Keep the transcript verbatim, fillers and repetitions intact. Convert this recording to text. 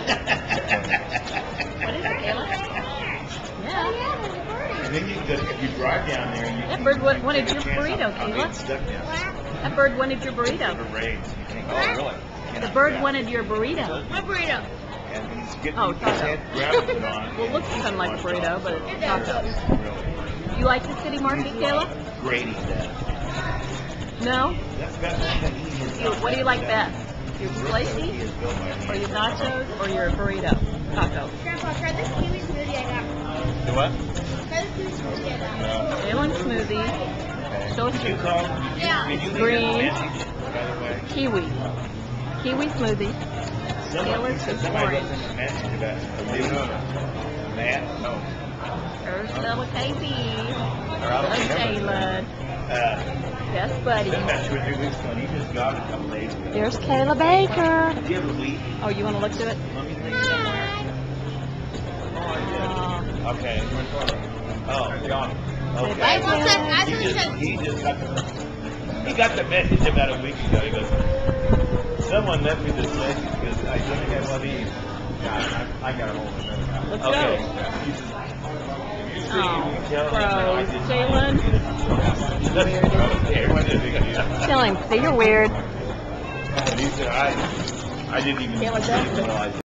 What is it, Kayla? Yeah. And then you, if you drive down there, you That bird wa- wanted your burrito, Kayla. That bird wanted your burrito. Oh, really? The bird wanted your burrito. My burrito. And he's getting Oh, his taco. head grabbed it on. Well, it looks kind of like a burrito, but it's taco. You like the city market, Kayla? Grading that. No? That's that's one thing he has You, not what do you like that. best? Your slicey? He is built by hand. Or your nachos? Or your burrito? Taco? Grandpa, try this kiwi smoothie I got. The what? Try this kiwi smoothie I got. Salem smoothie. So Did you it's call? Yeah. Did you leave Green. a message, by the way? kiwi. Kiwi smoothie. Somebody, Salem somebody orange. left us a message about a new Matt? No. There's little K B. Or I don't Hello, remember. Jalen. Uh, Yes, buddy. It's been about two or three weeks ago, and he just got it a couple days ago. There's Kayla Baker. Do you have a week? Oh, you want to look to it? Let me think somewhere. Oh, Okay. Oh, John. Okay. Bye, Well, Kayla. said- I He thought you just, said he just got the, he got the message about a week ago. He goes, someone left me this message because I think I love Eve. Yeah, I, I got a hold of another guy. Let's Okay. go. He says, if you see Oh, him, tell him that I gross. didn't- Jalen? It wasn't a big deal. Tell him, say you're weird. And he said, I, I didn't even Kayla, don't. realize